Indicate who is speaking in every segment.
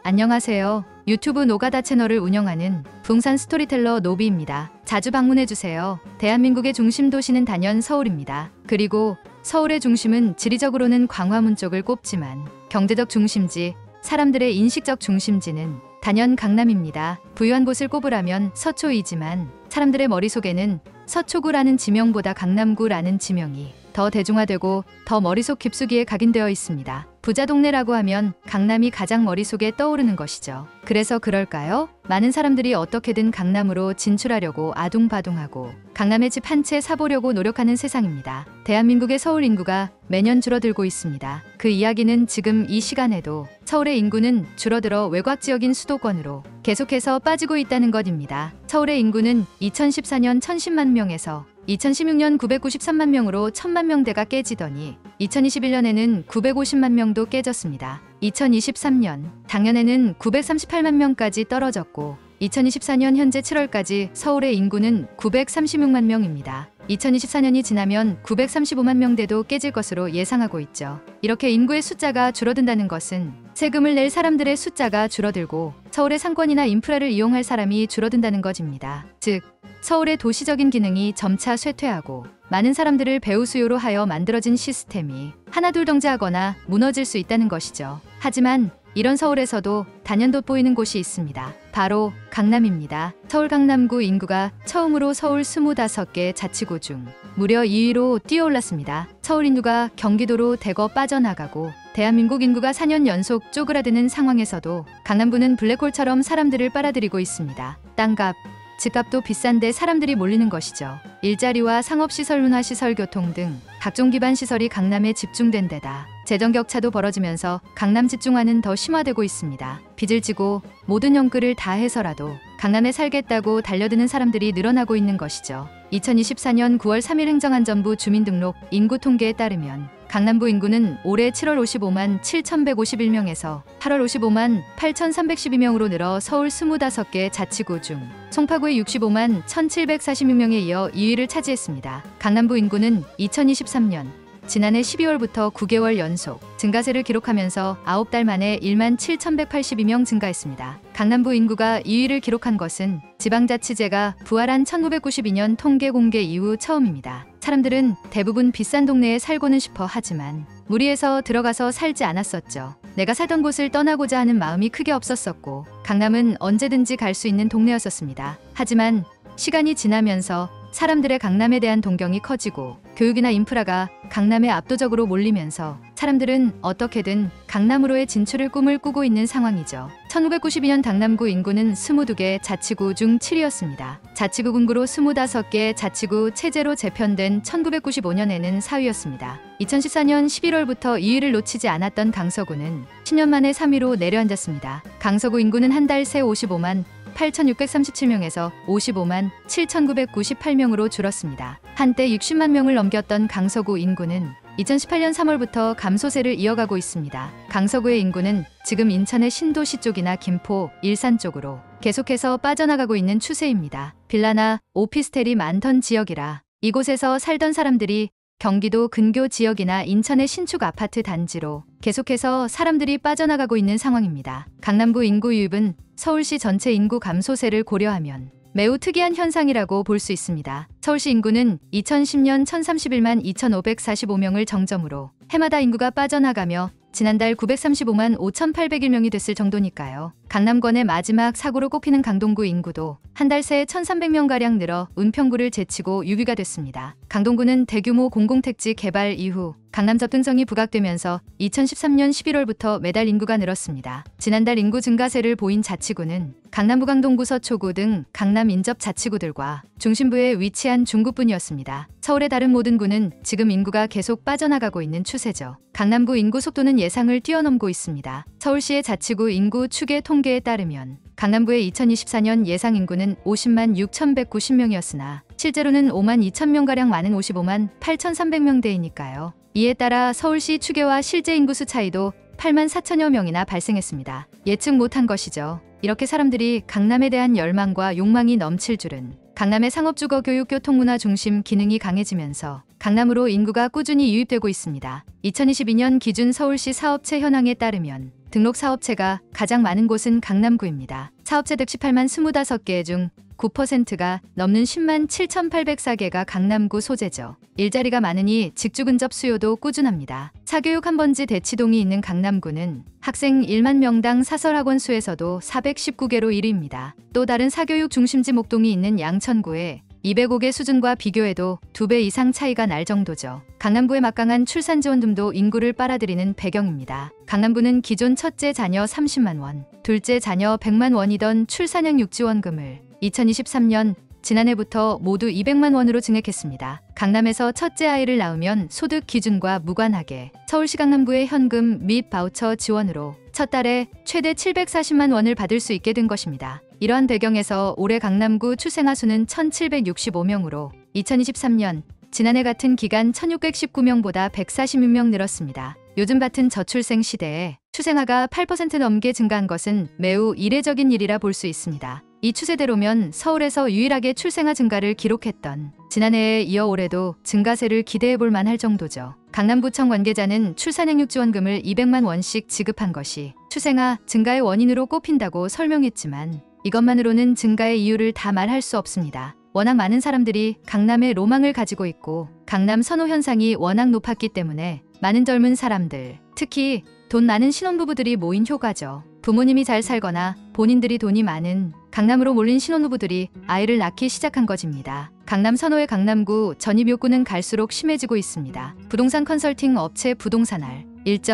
Speaker 1: 안녕하세요. 유튜브 노가다 채널을 운영하는 부산 스토리텔러 노비입니다. 자주 방문해주세요. 대한민국의 중심 도시는 단연 서울입니다. 그리고 서울의 중심은 지리적으로는 광화문 쪽을 꼽지만 경제적 중심지, 사람들의 인식적 중심지는 단연 강남입니다. 부유한 곳을 꼽으라면 서초이지만 사람들의 머릿속에는 서초구라는 지명보다 강남구라는 지명이 더 대중화되고 더 머릿속 깊숙이에 각인되어 있습니다. 부자 동네라고 하면 강남이 가장 머릿속에 떠오르는 것이죠. 그래서 그럴까요? 많은 사람들이 어떻게든 강남으로 진출하려고 아둥바둥하고 강남에 집 한 채 사보려고 노력하는 세상입니다. 대한민국의 서울 인구가 매년 줄어들고 있습니다. 그 이야기는 지금 이 시간에도 서울의 인구는 줄어들어 외곽 지역인 수도권으로 계속해서 빠지고 있다는 것입니다. 서울의 인구는 2014년 1010만 명에서 2016년 993만 명으로 1000만 명대가 깨지더니 2021년에는 950만 명도 깨졌습니다. 2023년 작년에는 938만 명까지 떨어졌고 2024년 현재 7월까지 서울의 인구는 936만 명입니다. 2024년이 지나면 935만 명대도 깨질 것으로 예상하고 있죠. 이렇게 인구의 숫자가 줄어든다는 것은 세금을 낼 사람들의 숫자가 줄어들고 서울의 상권이나 인프라를 이용할 사람이 줄어든다는 것입니다. 즉, 서울의 도시적인 기능이 점차 쇠퇴하고 많은 사람들을 배후 수요로 하여 만들어진 시스템이 하나둘 정지하거나 무너질 수 있다는 것이죠. 하지만 이런 서울에서도 단연 돋보이는 곳이 있습니다. 바로 강남입니다. 서울 강남구 인구가 처음으로 서울 25개 자치구 중 무려 2위로 뛰어올랐습니다. 서울 인구가 경기도로 대거 빠져나가고 대한민국 인구가 4년 연속 쪼그라드는 상황에서도 강남구는 블랙홀처럼 사람들을 빨아들이고 있습니다. 땅값, 집값도 비싼데 사람들이 몰리는 것이죠. 일자리와 상업시설, 문화시설, 교통 등 각종 기반 시설이 강남에 집중된 데다 재정 격차도 벌어지면서 강남 집중화는 더 심화되고 있습니다. 빚을 지고 모든 연끌을 다 해서라도 강남에 살겠다고 달려드는 사람들이 늘어나고 있는 것이죠. 2024년 9월 3일 행정안전부 주민등록 인구 통계에 따르면 강남구 인구는 올해 7월 55만 7,151명에서 8월 55만 8,312명으로 늘어 서울 25개 자치구 중 송파구의 65만 1,746명에 이어 2위를 차지했습니다. 강남구 인구는 2023년 지난해 12월부터 9개월 연속 증가세를 기록하면서 9달 만에 1만 7,182명 증가했습니다. 강남구 인구가 2위를 기록한 것은 지방자치제가 부활한 1992년 통계 공개 이후 처음입니다. 사람들은 대부분 비싼 동네에 살고는 싶어 하지만 무리해서 들어가서 살지 않았었죠. 내가 살던 곳을 떠나고자 하는 마음이 크게 없었었고 강남은 언제든지 갈 수 있는 동네였었습니다. 하지만 시간이 지나면서 사람들의 강남에 대한 동경이 커지고 교육이나 인프라가 강남에 압도적으로 몰리면서 사람들은 어떻게든 강남으로의 진출을 꿈을 꾸고 있는 상황이죠. 1992년 강남구 인구는 22개 자치구 중 7위였습니다. 자치구 분구로 25개 자치구 체제로 재편된 1995년에는 4위였습니다. 2014년 11월부터 2위를 놓치지 않았던 강서구는 10년 만에 3위로 내려앉았습니다. 강서구 인구는 한 달 새 55만 8,637명에서 55만 7,998명으로 줄었습니다. 한때 60만 명을 넘겼던 강서구 인구는 2018년 3월부터 감소세를 이어가고 있습니다. 강서구의 인구는 지금 인천의 신도시 쪽이나 김포, 일산 쪽으로 계속해서 빠져나가고 있는 추세입니다. 빌라나 오피스텔이 많던 지역이라 이곳에서 살던 사람들이 경기도 근교 지역이나 인천의 신축 아파트 단지로 계속해서 사람들이 빠져나가고 있는 상황입니다. 강남구 인구 유입은 서울시 전체 인구 감소세를 고려하면 매우 특이한 현상이라고 볼 수 있습니다. 서울시 인구는 2010년 1031만 2,545명을 정점으로 해마다 인구가 빠져나가며 지난달 935만 5,801명이 됐을 정도니까요. 강남권의 마지막 사고로 꼽히는 강동구 인구도 한 달 새에 1,300명가량 늘어 은평구를 제치고 6위가 됐습니다. 강동구는 대규모 공공택지 개발 이후 강남 접근성이 부각되면서 2013년 11월부터 매달 인구가 늘었습니다. 지난달 인구 증가세를 보인 자치구는 강남구, 강동구, 서초구 등 강남 인접 자치구들과 중심부에 위치한 중구뿐이었습니다. 서울의 다른 모든 구는 지금 인구가 계속 빠져나가고 있는 추세죠. 강남구 인구 속도는 예상을 뛰어넘고 있습니다. 서울시의 자치구 인구 추계 통계에 따르면 강남구의 2024년 예상 인구는 50만 6,190명이었으나 실제로는 5만 2천명가량 많은 55만 8,300명대이니까요. 이에 따라 서울시 추계와 실제 인구수 차이도 8만 4천여 명이나 발생했습니다. 예측 못한 것이죠. 이렇게 사람들이 강남에 대한 열망과 욕망이 넘칠 줄은 강남의 상업주거 교육 교통문화 중심 기능이 강해지면서 강남으로 인구가 꾸준히 유입되고 있습니다. 2022년 기준 서울시 사업체 현황에 따르면 등록 사업체가 가장 많은 곳은 강남구입니다. 사업체 118만 25개 중 9%가 넘는 10만 7,804개가 강남구 소재죠. 일자리가 많으니 직주 근접 수요도 꾸준합니다. 사교육 한 번지 대치동이 있는 강남구는 학생 1만 명당 사설학원 수에서도 419개로 1위입니다. 또 다른 사교육 중심지 목동이 있는 양천구에 205개 수준과 비교해도 2배 이상 차이가 날 정도죠. 강남구의 막강한 출산 지원금도 인구를 빨아들이는 배경입니다. 강남구는 기존 첫째 자녀 30만 원, 둘째 자녀 100만 원이던 출산형 육지원금을 2023년 지난해부터 모두 200만 원으로 증액했습니다. 강남에서 첫째 아이를 낳으면 소득 기준과 무관하게 서울시 강남구의 현금 및 바우처 지원으로 첫 달에 최대 740만 원을 받을 수 있게 된 것입니다. 이러한 배경에서 올해 강남구 출생아 수는 1,765명으로 2023년 지난해 같은 기간 1,619명보다 146명 늘었습니다. 요즘 같은 저출생 시대에 출생아가 8% 넘게 증가한 것은 매우 이례적인 일이라 볼 수 있습니다. 이 추세대로면 서울에서 유일하게 출생아 증가를 기록했던 지난해에 이어 올해도 증가세를 기대해볼 만할 정도죠. 강남구청 관계자는 출산행 육지원금을 200만 원씩 지급한 것이 출생아 증가의 원인으로 꼽힌다고 설명했지만 이것만으로는 증가의 이유를 다 말할 수 없습니다. 워낙 많은 사람들이 강남에 로망을 가지고 있고 강남 선호 현상이 워낙 높았기 때문에 많은 젊은 사람들, 특히 돈 많은 신혼부부들이 모인 효과죠. 부모님이 잘 살거나 본인들이 돈이 많은 강남으로 몰린 신혼부부들이 아이를 낳기 시작한 것입니다. 강남 선호의 강남구 전입 욕구는 갈수록 심해지고 있습니다. 부동산 컨설팅 업체 부동산알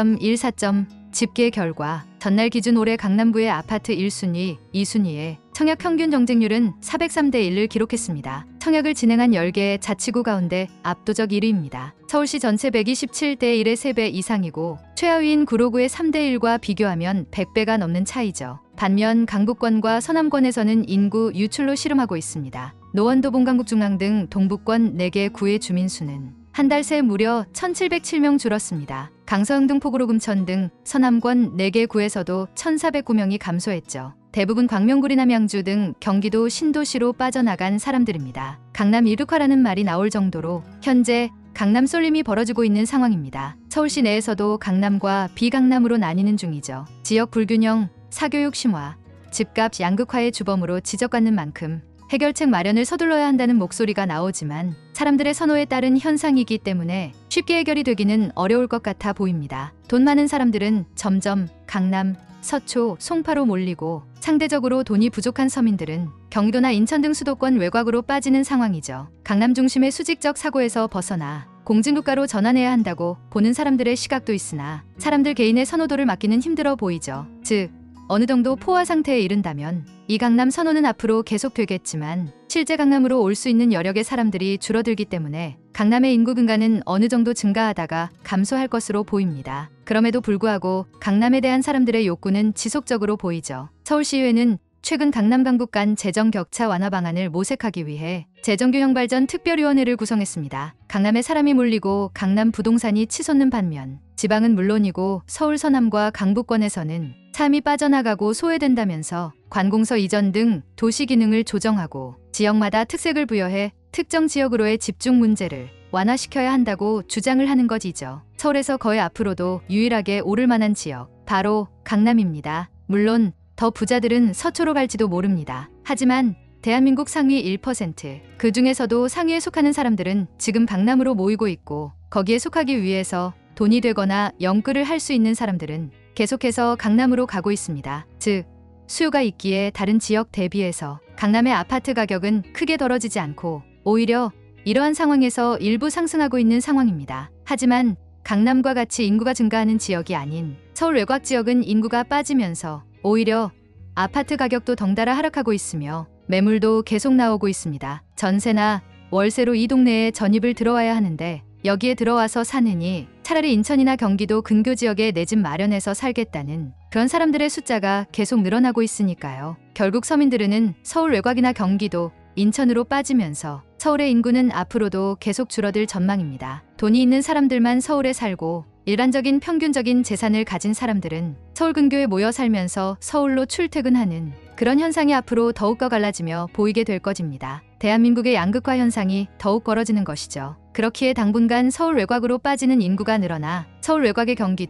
Speaker 1: 1.14점 집계 결과 전날 기준 올해 강남구의 아파트 1순위, 2순위의 청약 평균 경쟁률은 403대 1을 기록했습니다. 청약을 진행한 10개의 자치구 가운데 압도적 1위입니다. 서울시 전체 127대 1의 3배 이상이고 최하위인 구로구의 3대 1과 비교하면 100배가 넘는 차이죠. 반면 강북권과 서남권에서는 인구 유출로 씨름하고 있습니다. 노원도 본강북 중앙 등 동북권 4개 구의 주민 수는 한 달 새 무려 1,707명 줄었습니다. 강서영 등 포구로 금천 등 서남권 4개 구에서도 1,409명이 감소했죠. 대부분 광명구리 남양주 등 경기도 신도시로 빠져나간 사람들입니다. 강남 이륙화라는 말이 나올 정도로 현재 강남 쏠림이 벌어지고 있는 상황입니다. 서울시 내에서도 강남과 비강남으로 나뉘는 중이죠. 지역 불균형, 사교육 심화, 집값 양극화의 주범으로 지적받는 만큼 해결책 마련을 서둘러야 한다는 목소리가 나오지만 사람들의 선호에 따른 현상이기 때문에 쉽게 해결이 되기는 어려울 것 같아 보입니다. 돈 많은 사람들은 점점 강남, 서초, 송파로 몰리고 상대적으로 돈이 부족한 서민들은 경기도나 인천 등 수도권 외곽으로 빠지는 상황이죠. 강남 중심의 수직적 사고에서 벗어나 공진국가로 전환해야 한다고 보는 사람들의 시각도 있으나 사람들 개인의 선호도를 맡기는 힘들어 보이죠. 즉, 어느 정도 포화 상태에 이른다면 이 강남 선호는 앞으로 계속되겠지만 실제 강남으로 올 수 있는 여력의 사람들이 줄어들기 때문에 강남의 인구 증가는 어느 정도 증가하다가 감소할 것으로 보입니다. 그럼에도 불구하고 강남에 대한 사람들의 욕구는 지속적으로 보이죠. 서울시의회는 최근 강남 강북 간 재정 격차 완화 방안을 모색하기 위해 재정균형발전 특별위원회를 구성했습니다. 강남에 사람이 몰리고 강남 부동산이 치솟는 반면 지방은 물론이고 서울 서남과 강북권에서는 삶이 빠져나가고 소외된다면서 관공서 이전 등 도시 기능을 조정하고 지역마다 특색을 부여해 특정 지역으로의 집중 문제를 완화시켜야 한다고 주장을 하는 것이죠. 서울에서 거의 앞으로도 유일하게 오를 만한 지역, 바로 강남입니다. 물론 더 부자들은 서초로 갈지도 모릅니다. 하지만 대한민국 상위 1%, 그 중에서도 상위에 속하는 사람들은 지금 강남으로 모이고 있고 거기에 속하기 위해서 돈이 되거나 영끌을 할 수 있는 사람들은 계속해서 강남으로 가고 있습니다. 즉, 수요가 있기에 다른 지역 대비해서 강남의 아파트 가격은 크게 떨어지지 않고 오히려 이러한 상황에서 일부 상승하고 있는 상황입니다. 하지만 강남과 같이 인구가 증가하는 지역이 아닌 서울 외곽 지역은 인구가 빠지면서 오히려 아파트 가격도 덩달아 하락하고 있으며 매물도 계속 나오고 있습니다. 전세나 월세로 이 동네에 전입을 들어와야 하는데 여기에 들어와서 사느니 차라리 인천이나 경기도 근교 지역에 내 집 마련해서 살겠다는 그런 사람들의 숫자가 계속 늘어나고 있으니까요. 결국 서민들은 서울 외곽이나 경기도, 인천으로 빠지면서 서울의 인구는 앞으로도 계속 줄어들 전망입니다. 돈이 있는 사람들만 서울에 살고 일반적인 평균적인 재산을 가진 사람들은 서울 근교에 모여 살면서 서울로 출퇴근하는 그런 현상이 앞으로 더욱더 갈라지며 보이게 될 것입니다. 대한민국의 양극화 현상이 더욱 벌어지는 것이죠. 그렇기에 당분간 서울 외곽으로 빠지는 인구가 늘어나 서울 외곽의 경기도,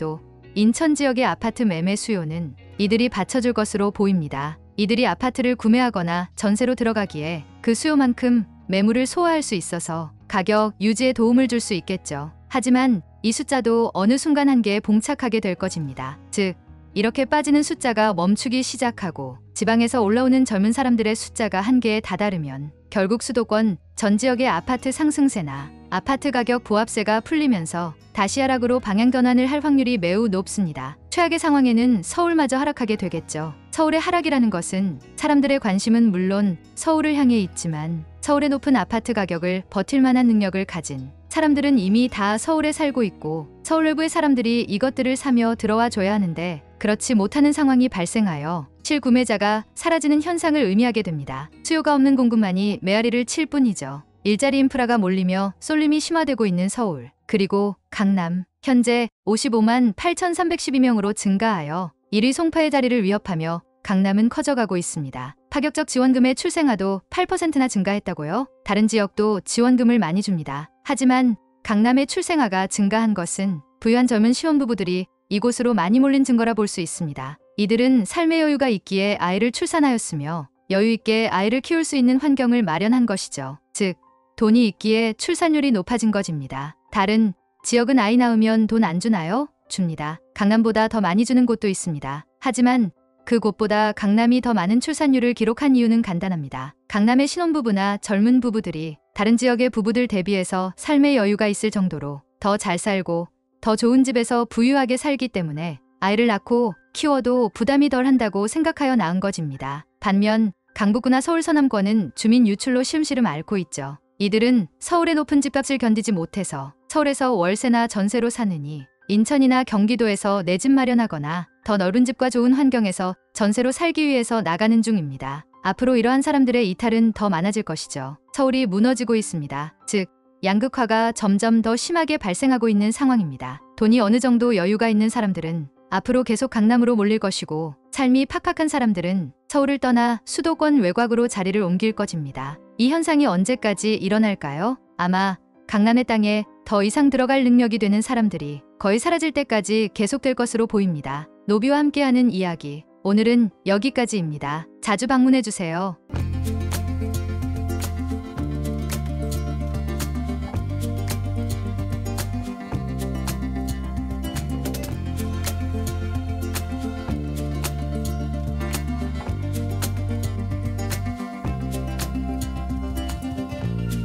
Speaker 1: 인천 지역의 아파트 매매 수요는 이들이 받쳐줄 것으로 보입니다. 이들이 아파트를 구매하거나 전세로 들어가기에 그 수요만큼 매물을 소화할 수 있어서 가격 유지에 도움을 줄 수 있겠죠. 하지만 이 숫자도 어느 순간 한계에 봉착하게 될 것입니다. 즉, 이렇게 빠지는 숫자가 멈추기 시작하고 지방에서 올라오는 젊은 사람들의 숫자가 한계에 다다르면 결국 수도권 전 지역의 아파트 상승세나 아파트 가격 보합세가 풀리면서 다시 하락으로 방향 전환을 할 확률이 매우 높습니다. 최악의 상황에는 서울마저 하락하게 되겠죠. 서울의 하락이라는 것은 사람들의 관심은 물론 서울을 향해 있지만 서울의 높은 아파트 가격을 버틸 만한 능력을 가진 사람들은 이미 다 서울에 살고 있고 서울 외부의 사람들이 이것들을 사며 들어와 줘야 하는데 그렇지 못하는 상황이 발생하여 실구매자가 사라지는 현상을 의미하게 됩니다. 수요가 없는 공급만이 메아리를 칠 뿐이죠. 일자리 인프라가 몰리며 쏠림이 심화되고 있는 서울, 그리고 강남, 현재 55만 8,312명으로 증가하여 1위 송파의 자리를 위협하며 강남은 커져가고 있습니다. 파격적 지원금의 출생아도 8%나 증가했다고요? 다른 지역도 지원금을 많이 줍니다. 하지만 강남의 출생아가 증가한 것은 부유한 젊은 신혼부부들이 이곳으로 많이 몰린 증거라 볼 수 있습니다. 이들은 삶의 여유가 있기에 아이를 출산하였으며 여유 있게 아이를 키울 수 있는 환경을 마련한 것이죠. 즉, 돈이 있기에 출산율이 높아진 것입니다. 다른 지역은 아이 낳으면 돈 안 주나요? 줍니다. 강남보다 더 많이 주는 곳도 있습니다. 하지만 그 곳보다 강남이 더 많은 출산율을 기록한 이유는 간단합니다. 강남의 신혼부부나 젊은 부부들이 다른 지역의 부부들 대비해서 삶의 여유가 있을 정도로 더 잘 살고 더 좋은 집에서 부유하게 살기 때문에 아이를 낳고 키워도 부담이 덜 한다고 생각하여 낳은 것입니다. 반면 강북구나 서울 서남권은 주민 유출로 시름시름 앓고 있죠. 이들은 서울의 높은 집값을 견디지 못해서 서울에서 월세나 전세로 사느니 인천이나 경기도에서 내 집 마련하거나 더 넓은 집과 좋은 환경에서 전세로 살기 위해서 나가는 중입니다. 앞으로 이러한 사람들의 이탈은 더 많아질 것이죠. 서울이 무너지고 있습니다. 즉, 양극화가 점점 더 심하게 발생하고 있는 상황입니다. 돈이 어느 정도 여유가 있는 사람들은 앞으로 계속 강남으로 몰릴 것이고 삶이 팍팍한 사람들은 서울을 떠나 수도권 외곽으로 자리를 옮길 것입니다. 이 현상이 언제까지 일어날까요? 아마 강남의 땅에 더 이상 들어갈 능력이 되는 사람들이 거의 사라질 때까지 계속될 것으로 보입니다. 노비와 함께하는 이야기, 오늘은 여기까지입니다. 자주 방문해주세요.